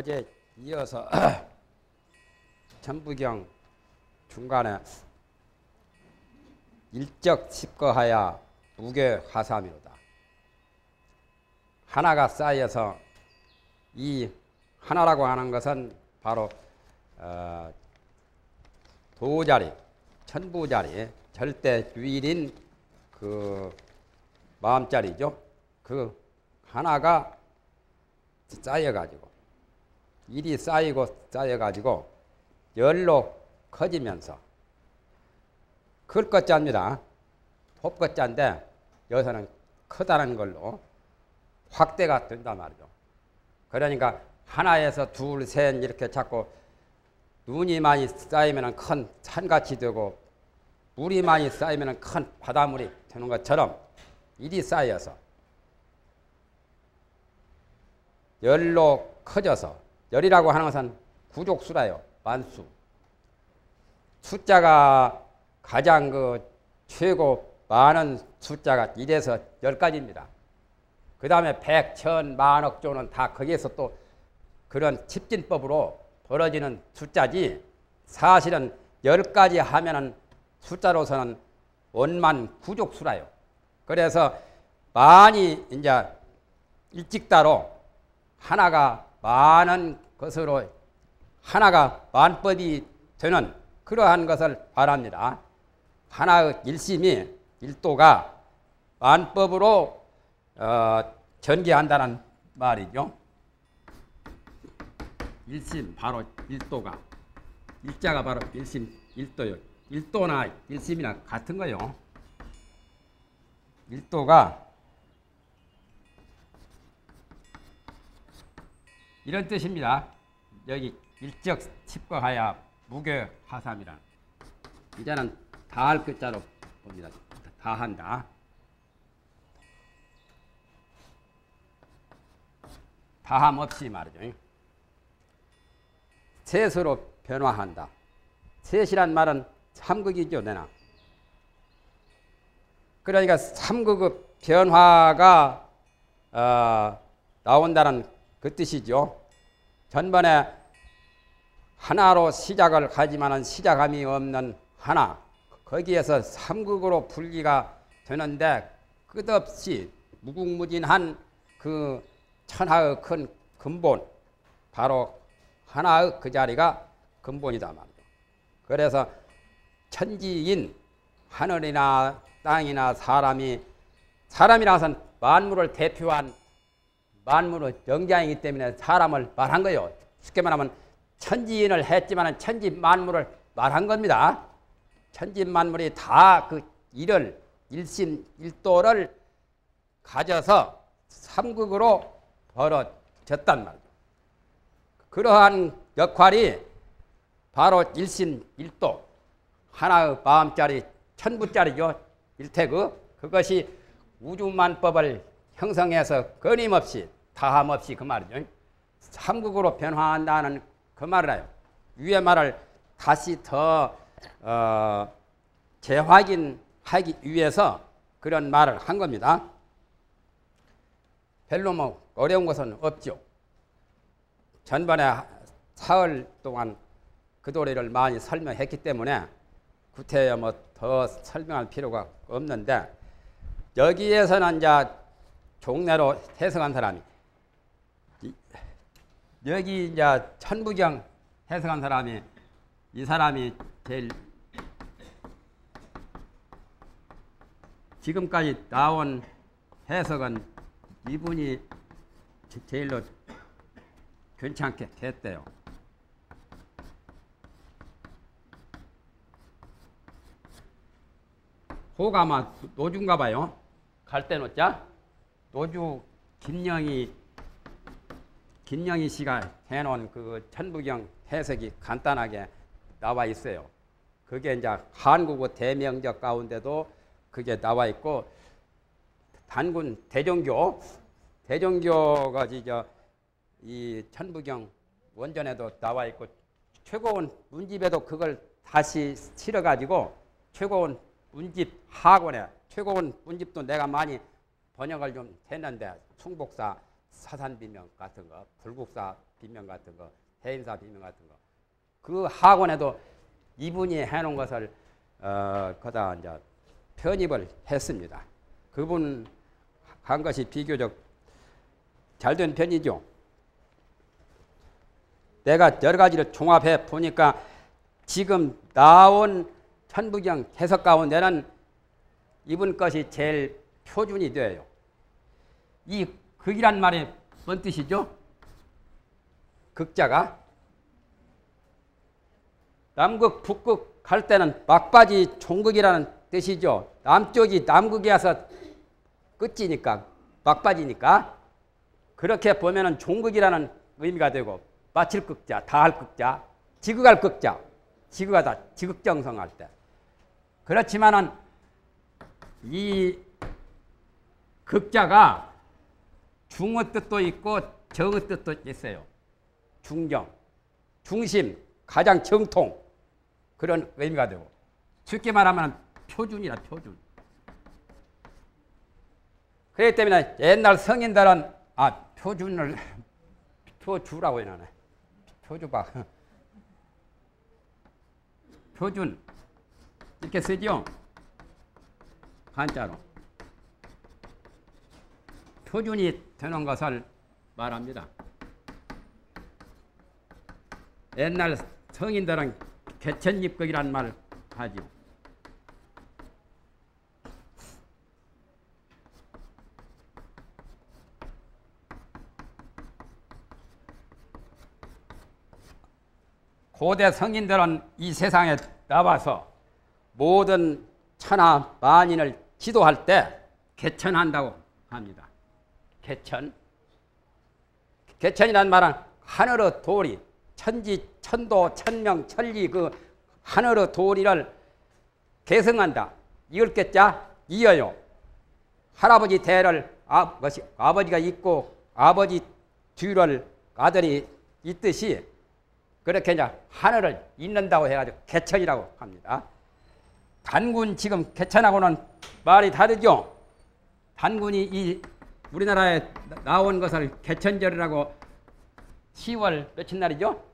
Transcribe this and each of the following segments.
어제 이어서 천부경 중간에 일적 십거하야 무괴화삼이로다. 하나가 쌓여서 이 하나라고 하는 것은 바로 도자리, 천부자리, 절대 유일인 그 마음자리죠. 그 하나가 쌓여가지고 일이 쌓여가지고 열로 커지면서 클 것자입니다. 톱 것자인데 여기서는 크다는 걸로 확대가 된단 말이죠. 그러니까 하나에서 둘, 셋 이렇게 자꾸 눈이 많이 쌓이면 큰 산같이 되고 물이 많이 쌓이면 큰 바닷물이 되는 것처럼 일이 쌓여서 열로 커져서, 열이라고 하는 것은 구족수라요. 만수. 숫자가 가장 최고 많은 숫자가 1에서 10가지입니다. 그 다음에 100, 1000, 만억, 조는 다 거기에서 또 그런 집진법으로 벌어지는 숫자지, 사실은 10가지 하면은 숫자로서는 원만 구족수라요. 그래서 많이 이제 일찍따로 하나가 많은 것으로 하나가 만법이 되는 그러한 것을 바랍니다. 하나의 일심이 일도가 만법으로 전개한다는 말이죠. 일심 바로 일도가, 일자가 바로 일심 일도요. 일도나 일심이나 같은 거요. 일도가 이런 뜻입니다. 여기 일적 십거하야 무괴화삼이란, 이제는 다할 끝자로 봅니다. 다한다. 다함 없이 말이죠. 셋으로 변화한다. 셋이란 말은 삼극이죠, 내나. 그러니까 삼극의 변화가 나온다는 그 뜻이죠. 전번에 하나로 시작을 하지만은 시작함이 없는 하나, 거기에서 삼극으로 분리가 되는데 끝없이 무궁무진한 그 천하의 큰 근본, 바로 하나의 그 자리가 근본이다 말이죠. 그래서 천지인 하늘이나 땅이나 사람이라는 것은 만물을 대표한 만물의 영장이기 때문에 사람을 말한 거예요. 쉽게 말하면 천지인을 했지만 천지 만물을 말한 겁니다. 천지 만물이 다 그 일을, 일심 일도를 가져서 삼극으로 벌어졌단 말이죠. 그러한 역할이 바로 일심 일도, 하나의 마음자리, 천부자리죠. 일태그, 그것이 우주만법을 형성해서 끊임없이 다함 없이 그 말이죠. 삼극으로 변화한다는 그 말을 해요. 위의 말을 다시 더 재확인하기 위해서 그런 말을 한 겁니다. 별로 뭐 어려운 것은 없죠. 전번에 사흘 동안 그 도리를 많이 설명했기 때문에 구태여 뭐 더 설명할 필요가 없는데, 여기에서는 이제 종례로 해석한 사람이, 여기 이제 천부경 해석한 사람이, 이 사람이 제일 지금까지 나온 해석은 이분이 제일로 괜찮게 됐대요. 호가 아마 노주인가 봐요. 갈대 노자. 노주 김영희 씨가 해놓은 그 천부경 해석이 간단하게 나와 있어요. 그게 이제 한국어 대명적 가운데도 그게 나와 있고, 단군 대종교가 이 천부경 원전에도 나와 있고, 최고원 문집에도 그걸 다시 실어가지고 최고원 문집 학원에, 최고원 문집도 내가 많이 번역을 좀 했는데, 충복사 사산 비명 같은 거, 불국사 비명 같은 거, 해인사 비명 같은 거, 그 학원에도 이분이 해놓은 것을 거다 이제 편입을 했습니다. 그분 한 것이 비교적 잘된 편이죠. 내가 여러 가지를 종합해 보니까 지금 나온 천부경 해석 가운데는 이분 것이 제일 표준이 돼요. 이 극이란 말이 뭔 뜻이죠? 극자가 남극, 북극 갈 때는 막바지 종극이라는 뜻이죠. 남쪽이 남극이어서 끝이니까 막바지니까 그렇게 보면은 종극이라는 의미가 되고 마칠 극자, 다할 극자, 지극할 극자, 지극하다, 지극정성할 때. 그렇지만은 이 극자가 중의 뜻도 있고 정의 뜻도 있어요. 중정, 중심, 가장 정통 그런 의미가 되고 쉽게 말하면 표준이라 표준. 그렇기 때문에 옛날 성인들은 표준을 표주라고 해놔네. 표주박. 표준 이렇게 쓰죠. 한자로. 표준이 되는 것을 말합니다. 옛날 성인들은 개천입극이라는 말을 하죠. 고대 성인들은 이 세상에 나와서 모든 천하 만인을 지도할 때 개천한다고 합니다. 개천. 개천이란 말은 하늘의 도리, 천지, 천도, 천명, 천리 그 하늘의 도리를 계승한다. 이을 개자 이어요. 할아버지 대를 아버지가 있고 아버지 뒤를 아들이 있듯이 그렇게 이제 하늘을 잇는다고 해가지고 개천이라고 합니다. 단군 지금 개천하고는 말이 다르죠. 단군이 이 우리나라에 나온 것을 개천절이라고 10월 며칠 날이죠?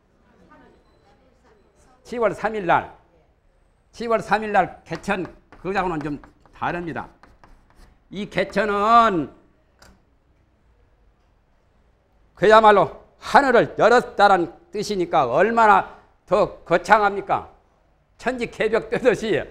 10월 3일 날. 10월 3일 날 개천 그하고는 좀 다릅니다. 이 개천은 그야말로 하늘을 열었다는 뜻이니까 얼마나 더 거창합니까? 천지개벽 뜨듯이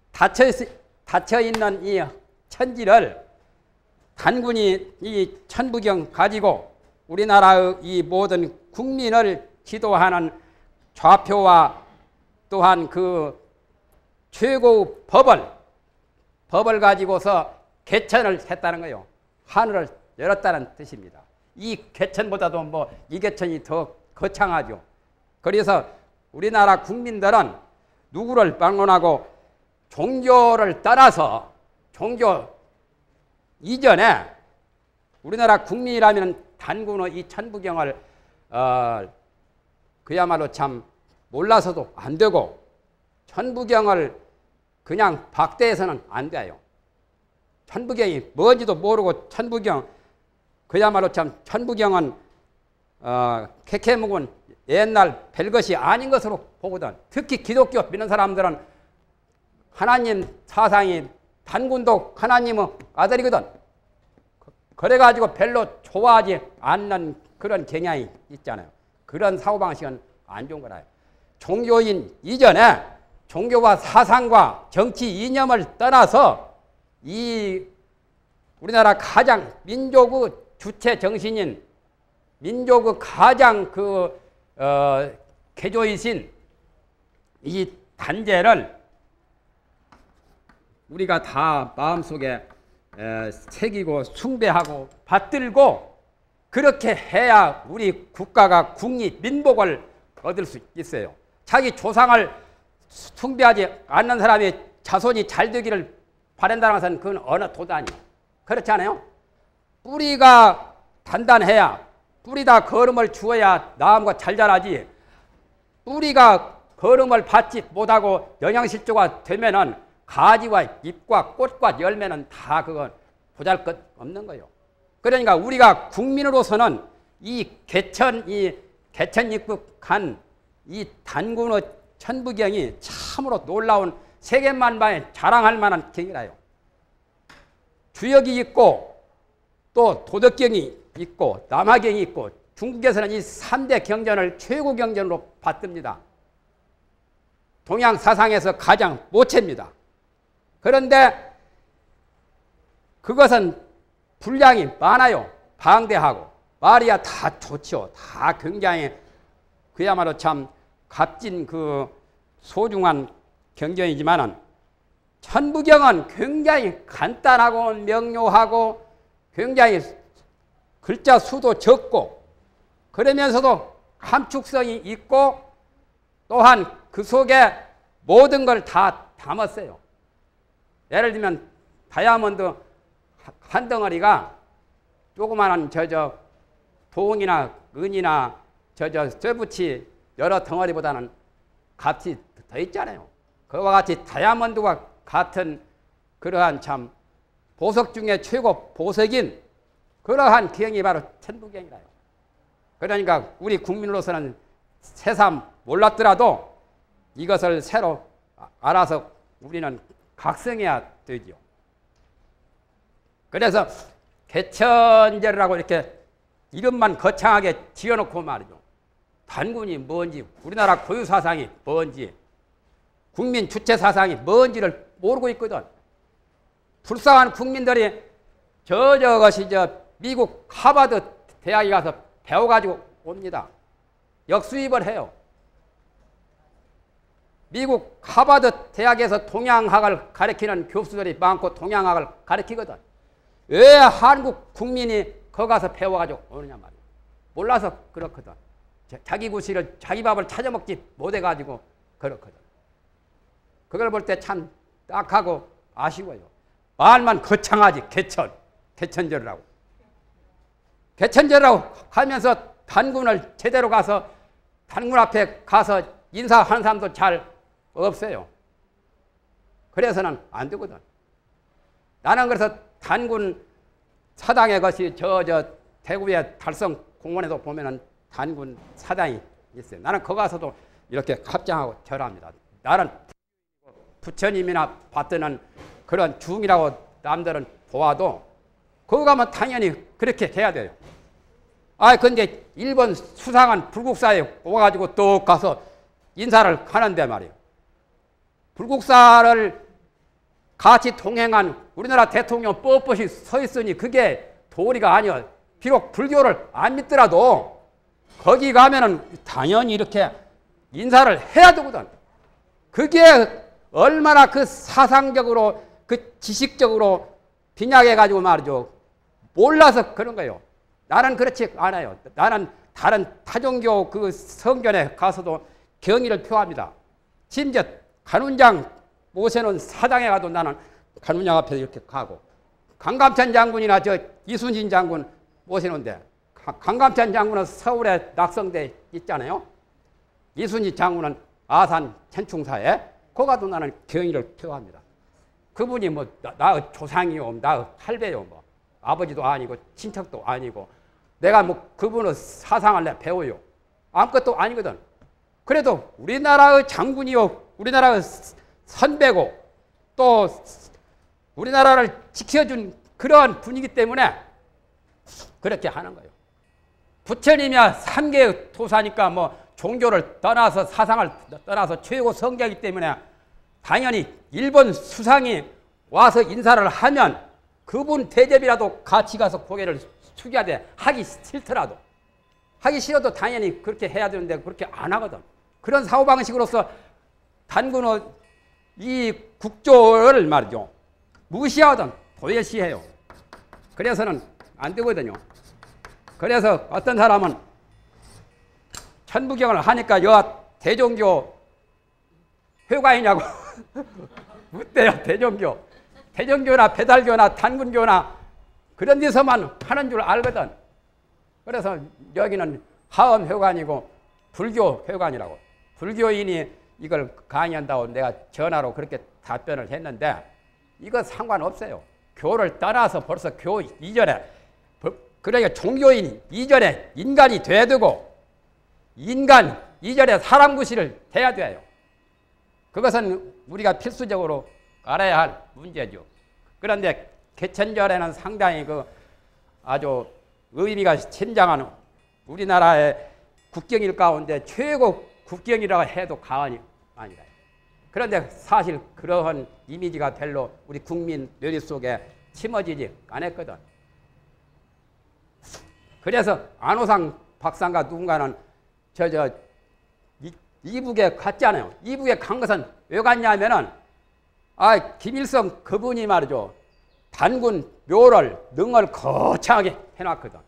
닫혀있는 이 천지를 단군이 이 천부경 가지고 우리나라의 이 모든 국민을 지도하는 좌표와 또한 그 최고의 법을 가지고서 개천을 했다는 거예요. 하늘을 열었다는 뜻입니다. 이 개천보다도 뭐 이 개천이 더 거창하죠. 그래서 우리나라 국민들은 누구를 방문하고 종교를 따라서 종교 이전에 우리나라 국민이라면 단군의 이 천부경을 그야말로 참 몰라서도 안 되고 천부경을 그냥 박대해서는 안 돼요. 천부경이 뭔지도 모르고 천부경 그야말로 참 천부경은 캐캐묵은 옛날 별것이 아닌 것으로 보거든. 특히 기독교 믿는 사람들은 하나님 사상이 단군도 하나님의 아들이거든. 그래가지고 별로 좋아하지 않는 그런 경향이 있잖아요. 그런 사고방식은 안 좋은 거라요. 종교인 이전에 종교와 사상과 정치 이념을 떠나서 이 우리나라 가장 민족의 주체 정신인 민족의 가장 개조이신 이 단제를 우리가 다 마음속에 새기고 숭배하고 받들고 그렇게 해야 우리 국가가 국리 민복을 얻을 수 있어요. 자기 조상을 숭배하지 않는 사람이 자손이 잘 되기를 바란다는 것은 그건 어느 도단이에요. 그렇지 않아요? 뿌리가 단단해야 뿌리다 거름을 주어야 나무가 잘 자라지. 뿌리가 거름을 받지 못하고 영양실조가 되면은 가지와 잎과 꽃과 열매는 다 그건 보잘것 없는 거예요. 그러니까 우리가 국민으로서는 이 개천 입국한 이 단군의 천부경이 참으로 놀라운 세계만방에 자랑할 만한 경이라요. 주역이 있고 또 도덕경이 있고 남화경이 있고 중국에서는 이 3대 경전을 최고 경전으로 받듭니다. 동양 사상에서 가장 모체입니다. 그런데 그것은 분량이 많아요. 방대하고 말이야 다 좋죠. 다 굉장히 그야말로 참 값진 그 소중한 경전이지만은 천부경은 굉장히 간단하고 명료하고 굉장히 글자 수도 적고 그러면서도 함축성이 있고 또한 그 속에 모든 걸 다 담았어요. 예를 들면 다이아몬드 한 덩어리가 조그마한 동이나 은이나 쇠붙이 여러 덩어리보다는 값이 더 있잖아요. 그와 같이 다이아몬드와 같은 그러한 참 보석 중에 최고 보석인 그러한 경이 바로 천부경이라요. 그러니까 우리 국민으로서는 새삼 몰랐더라도 이것을 새로 알아서 우리는 각성해야 되지요. 그래서 개천절이라고 이렇게 이름만 거창하게 지어놓고 말이죠. 단군이 뭔지, 우리나라 고유사상이 뭔지, 국민 주체사상이 뭔지를 모르고 있거든. 불쌍한 국민들이 저것이 미국 하버드 대학에 가서 배워가지고 옵니다. 역수입을 해요. 미국 하버드 대학에서 동양학을 가르치는 교수들이 많고 동양학을 가르치거든. 왜 한국 국민이 거기 가서 배워가지고 오느냐 말이야. 몰라서 그렇거든. 자기 구실을 자기 밥을 찾아먹지 못해가지고 그렇거든. 그걸 볼 때 참 딱하고 아쉬워요. 말만 거창하지. 개천절이라고. 개천절이라고 하면서 단군을 제대로 가서 단군 앞에 가서 인사하는 사람도 잘 없어요. 그래서는 안 되거든. 나는 그래서 단군 사당의 것이 대구의 달성공원에도 보면은 단군 사당이 있어요. 나는 거기 가서도 이렇게 합장하고 절합니다. 나는 부처님이나 받드는 그런 중이라고 남들은 보아도 거기 가면 당연히 그렇게 해야 돼요. 근데 일본 수상한 불국사에 와가지고 또 가서 인사를 하는데 말이에요. 불국사를 같이 동행한 우리나라 대통령 뻣뻣이 서 있으니 그게 도리가 아니야. 비록 불교를 안 믿더라도 거기 가면은 당연히 이렇게 인사를 해야 되거든. 그게 얼마나 그 사상적으로 그 지식적으로 빈약해가지고 말이죠. 몰라서 그런 거예요. 나는 그렇지 않아요. 나는 다른 타종교 그 성전에 가서도 경의를 표합니다. 심지어 간운장 모세는 사당에 가도 나는 간운장 앞에 이렇게 가고 강감찬 장군이나 이순신 장군 모시는데 강감찬 장군은 서울에 낙성대 있잖아요. 이순신 장군은 아산 천충사에 거기 가도 나는 경의를 표합니다. 그분이 뭐 나의 조상이요, 나의 할배요, 뭐 아버지도 아니고 친척도 아니고 내가 뭐 그분의 사상을 내가 배워요. 아무것도 아니거든. 그래도 우리나라의 장군이요, 우리나라의 선배고 또 우리나라를 지켜준 그러한 분위기 때문에 그렇게 하는 거예요. 부처님이야 3계 도사니까 뭐 종교를 떠나서 사상을 떠나서 최고 성자이기 때문에 당연히 일본 수상이 와서 인사를 하면 그분 대접이라도 같이 가서 고개를 숙여야 돼. 하기 싫더라도. 하기 싫어도 당연히 그렇게 해야 되는데 그렇게 안 하거든. 그런 사고방식으로서 단군의 이 국조를 말이죠. 무시하거든. 도외시해요. 그래서는 안 되거든요. 그래서 어떤 사람은 천부경을 하니까 여 대종교 회관이냐고 묻대요. 대종교나 배달교나 단군교나 그런 데서만 하는 줄 알거든. 그래서 여기는 하엄회관이고 불교 회관이라고. 불교인이 이걸 강의한다고 내가 전화로 그렇게 답변을 했는데 이거 상관없어요. 교를 떠나서 벌써 교 이전에 그러니까 종교인 이전에 인간이 돼야 되고 인간 이전에 사람 구실을 돼야 돼요. 그것은 우리가 필수적으로 알아야 할 문제죠. 그런데 개천절에는 상당히 그 아주 의미가 심장한 우리나라의 국경일 가운데 최고 국경이라고 해도 과언이 아니라. 그런데 사실 그러한 이미지가 별로 우리 국민 뇌리 속에 심어지지 않았거든. 그래서 안호상 박사가 누군가는 이북에 갔잖아요. 이북에 간 것은 왜 갔냐면은 김일성 그분이 말이죠. 단군 묘를 능을 거창하게 해놨거든.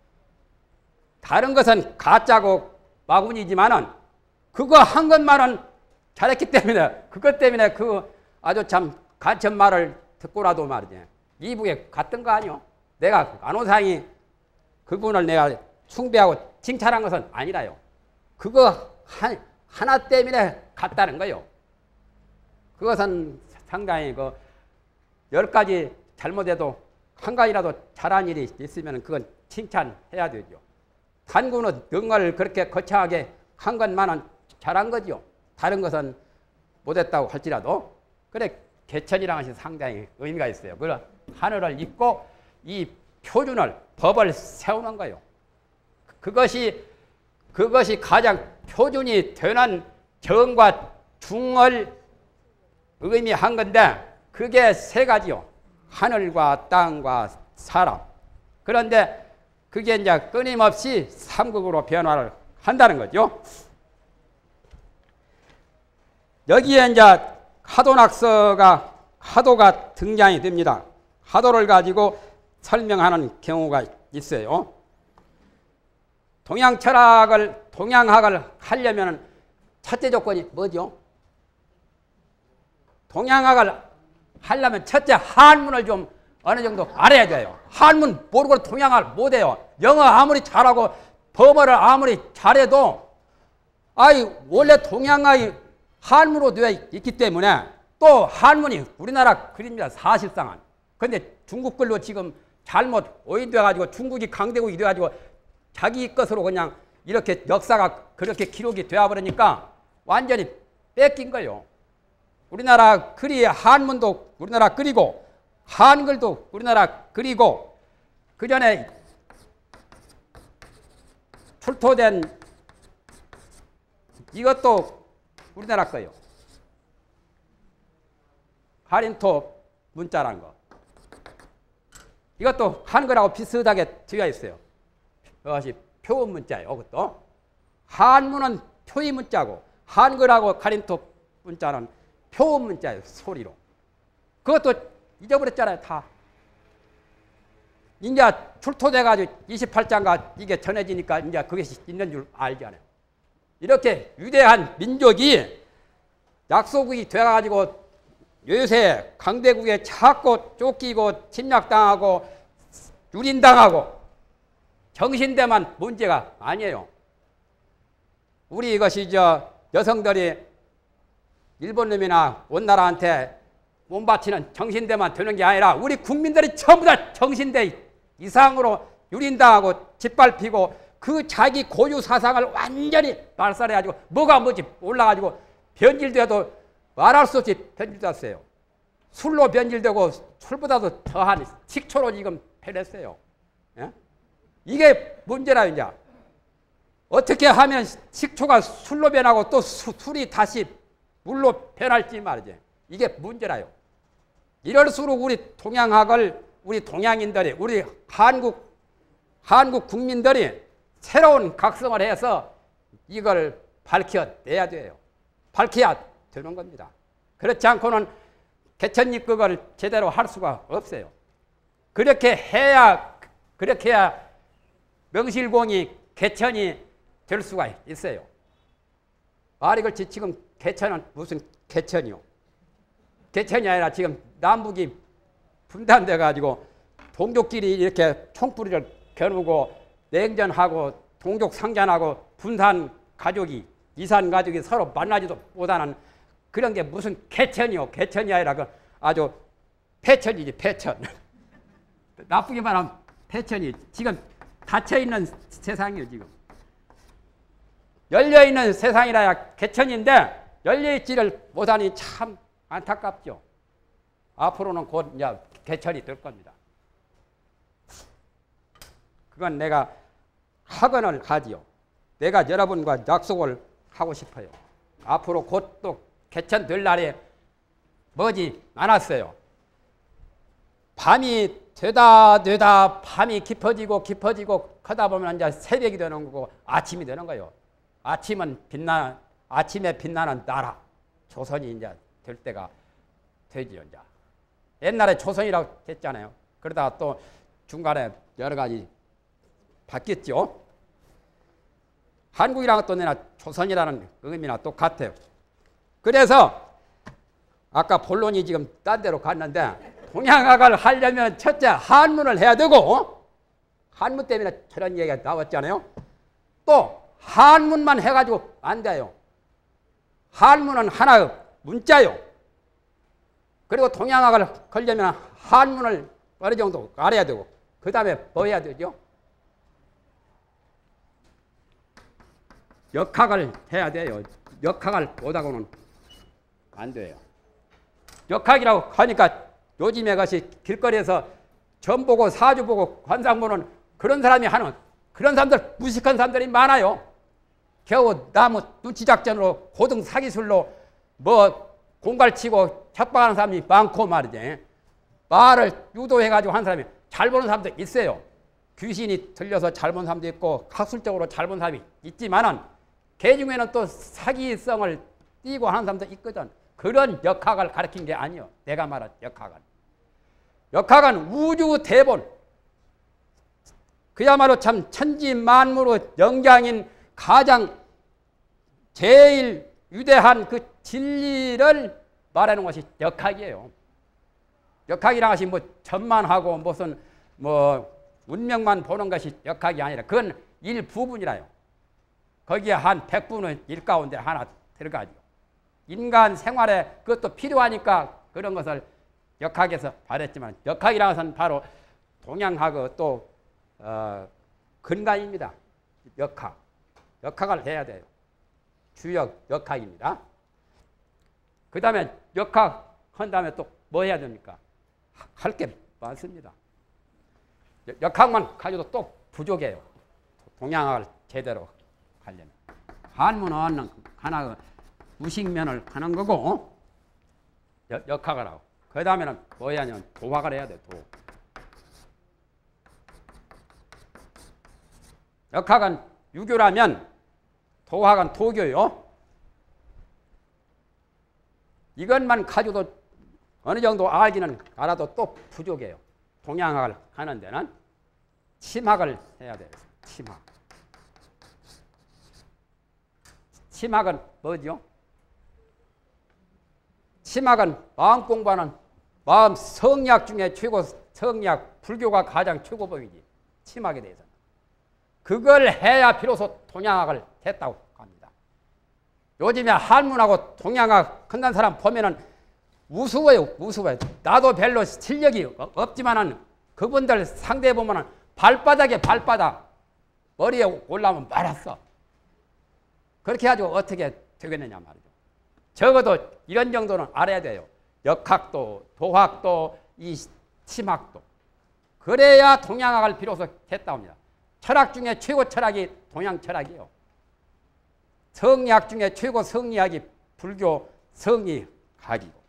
다른 것은 가짜고 마군이지만은 그거 한 것만은 잘했기 때문에 그것 때문에 그 아주 참 간첩 말을 듣고라도 말이지 이북에 갔던 거 아니요. 내가 안호상이 그분을 내가 숭배하고 칭찬한 것은 아니라요. 그거 하나 때문에 갔다는 거요. 그것은 상당히 그 10가지 잘못해도 한 가지라도 잘한 일이 있으면 그건 칭찬해야 되죠. 단군은 능을 그렇게 거창하게 한 것만은 잘한 거죠. 다른 것은 못했다고 할지라도. 그래 개천이라는 것이 상당히 의미가 있어요. 그래 하늘을 잇고 이 표준을 법을 세우는 거예요. 그것이 가장 표준이 되는 정과 중을 의미한 건데 그게 세 가지요. 하늘과 땅과 사람. 그런데 그게 이제 끊임없이 삼극으로 변화를 한다는 거죠. 여기에 이제 하도가 등장이 됩니다. 하도를 가지고 설명하는 경우가 있어요. 동양학을 하려면 첫째 조건이 뭐죠? 동양학을 하려면 첫째 한문을 좀 어느 정도 알아야 돼요. 한문 모르고 동양학을 못해요. 영어 아무리 잘하고 법어를 아무리 잘해도 원래 동양학이 한문으로 되어 있기 때문에 또 한문이 우리나라 글입니다. 사실상은. 그런데 중국 글로 지금 잘못 오인돼가지고 중국이 강대국이 돼가지고 자기 것으로 그냥 이렇게 역사가 그렇게 기록이 되어버리니까 완전히 뺏긴 거예요. 우리나라 글이 한문도 우리나라 글이고 한글도 우리나라 글이고 그 전에 출토된 이것도 우리나라 거예요. 가린토 문자라는 거. 이것도 한글하고 비슷하게 되어 있어요. 그것이 표음 문자예요. 그것도. 한문은 표의 문자고 한글하고 가린토 문자는 표음 문자예요. 소리로. 그것도 잊어버렸잖아요. 다. 이제 출토돼가지고 28장가 이게 전해지니까 이제 그것이 있는 줄 알잖아요. 이렇게 위대한 민족이 약소국이 돼가지고 요새 강대국에 자꾸 쫓기고 침략당하고 유린당하고 정신대만 문제가 아니에요. 우리 이것이 여성들이 일본놈이나 원나라한테 몸바치는 정신대만 되는 게 아니라 우리 국민들이 전부 다 정신대 이상으로 유린당하고 짓밟히고 그 자기 고유 사상을 완전히 발산해가지고 뭐가 뭔지 올라가지고 변질돼도 말할 수 없이 변질됐어요. 술로 변질되고 술보다도 더한 식초로 지금 변했어요. 예? 이게 문제라 이제. 어떻게 하면 식초가 술로 변하고 또 술이 다시 물로 변할지 말이지. 이게 문제라요. 이럴수록 우리 동양학을 우리 동양인들이 우리 한국 국민들이 새로운 각성을 해서 이걸 밝혀내야 돼요. 밝혀야 되는 겁니다. 그렇지 않고는 개천입국을 제대로 할 수가 없어요. 그렇게 해야 명실공히 개천이 될 수가 있어요. 말이 그렇지 지금 개천은 무슨 개천이요? 개천이 아니라 지금 남북이 분단돼 가지고 동족끼리 이렇게 총뿌리를 겨누고 냉전하고 동족 상잔하고 분산 가족이 이산 가족이 서로 만나지도 못하는 그런 게 무슨 개천이요? 개천이 아니라 그 아주 폐천이지 폐천. 나쁘게 말하면 패천이 지금 닫혀있는 세상이에요. 지금 열려있는 세상이라야 개천인데 열려있지를 못하니 참 안타깝죠. 앞으로는 곧 이제 개천이 될 겁니다. 그건 내가 학원을 하지요. 내가 여러분과 약속을 하고 싶어요. 앞으로 곧 또 개천 될 날이 머지 않았어요. 밤이 되다 밤이 깊어지고 하다 보면 이제 새벽이 되는 거고 아침이 되는 거예요. 아침에 빛나는 나라 조선이 이제 될 때가 되지요. 이제 옛날에 조선이라고 했잖아요. 그러다가 또 중간에 여러 가지 바뀌었죠. 한국이랑 또 내나 조선이라는 의미나 똑같아요. 그래서 아까 본론이 지금 딴 데로 갔는데 동양학을 하려면 첫째 한문을 해야 되고 한문 때문에 저런 얘기가 나왔잖아요. 또 한문만 해가지고 안 돼요. 한문은 하나의 문자요. 그리고 동양학을 하려면 한문을 어느 정도 알아야 되고 그 다음에 뭐 해야 되죠? 역학을 해야 돼요. 역학을 못하고는 안 돼요. 역학이라고 하니까 요즘에 같이 길거리에서 점 보고 사주 보고 관상 보는 그런 사람이 하는 그런 사람들 무식한 사람들이 많아요. 겨우 나무 눈치 작전으로 고등 사기술로 뭐 공갈치고 협박하는 사람이 많고 말이지. 말을 유도해가지고 한 사람이 잘 보는 사람도 있어요. 귀신이 들려서 잘 보는 사람도 있고 학술적으로 잘 보는 사람이 있지만은 개 중에는 또 사기성을 띠고 하는 사람도 있거든. 그런 역학을 가르친 게 아니요. 내가 말한 역학은. 역학은 우주 대본. 그야말로 참 천지만물의 영장인 가장 제일 위대한 그 진리를 말하는 것이 역학이에요. 역학이라는 것이 뭐 전만하고 무슨 뭐 운명만 보는 것이 역학이 아니라 그건 일부분이라요. 거기에 한 100분의 1 가운데 하나 들어가죠. 인간 생활에 그것도 필요하니까 그런 것을 역학에서 발했지만 역학이라는 것은 바로 동양학의 또 근간입니다. 역학. 역학을 해야 돼요. 주역 역학입니다. 그 다음에 역학 한 다음에 또 뭐 해야 됩니까? 할 게 많습니다. 역학만 가지고도 또 부족해요. 동양학을 제대로 하려면. 한문은 하나 무식면을 하는 거고 역학을 하고 그 다음에는 뭐 해야 하냐면 도학을 해야 돼. 도. 역학은 유교라면 도학은 도교요. 이것만 가지고도 어느 정도 알기는 알아도 또 부족해요. 동양학을 하는 데는 침학을 해야 돼요. 침학. 침학은 뭐죠? 침학은 마음 공부하는 마음 성리학 중에 최고 성리학, 불교가 가장 최고법이지. 침학에 대해서는. 그걸 해야 비로소 동양학을 했다고 합니다. 요즘에 한문하고 동양학 끝난 사람 보면은 우스워요. 우스워요. 나도 별로 실력이 없지만은 그분들 상대해 보면은 발바닥에 발바닥 머리에 올라오면 말았어. 그렇게 해가지고 어떻게 되겠느냐 말이죠. 적어도 이런 정도는 알아야 돼요. 역학도 도학도 이 침학도. 그래야 동양학을 비로소 했다고 합니다. 철학 중에 최고 철학이 동양 철학이에요. 성리학 중에 최고 성리학이 불교 성리학이고